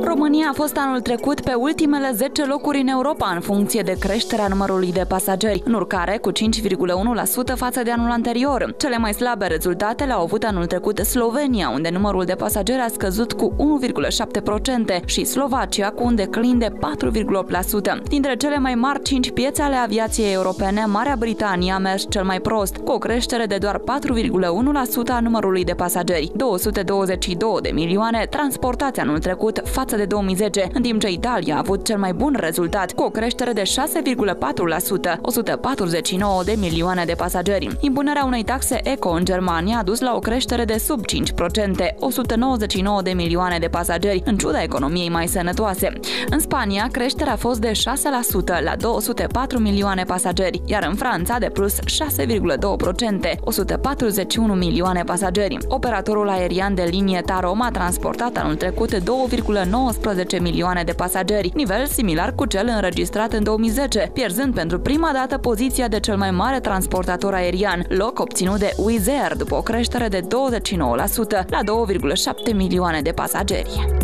România a fost anul trecut pe ultimele 10 locuri în Europa în funcție de creșterea numărului de pasageri, în urcare cu 5,1% față de anul anterior. Cele mai slabe rezultate le-au avut anul trecut Slovenia, unde numărul de pasageri a scăzut cu 1,7% și Slovacia cu un declin de 4,8%. Dintre cele mai mari 5 piețe ale aviației europene, Marea Britanie a mers cel mai prost, cu o creștere de doar 4,1% a numărului de pasageri, 222 de milioane transportați anul trecut față de 2010, în timp ce Italia a avut cel mai bun rezultat, cu o creștere de 6,4%, 149 de milioane de pasageri. Impunerea unei taxe eco în Germania a dus la o creștere de sub 5%, 199 de milioane de pasageri, în ciuda economiei mai sănătoase. În Spania, creșterea a fost de 6% la 204 milioane pasageri, iar în Franța de plus 6,2%, 141 milioane pasageri. Operatorul aerian de linie Tarom a transportat anul trecut 2,19 milioane de pasageri, nivel similar cu cel înregistrat în 2010, pierzând pentru prima dată poziția de cel mai mare transportator aerian, loc obținut de Wizz Air după o creștere de 29% la 2,7 milioane de pasageri.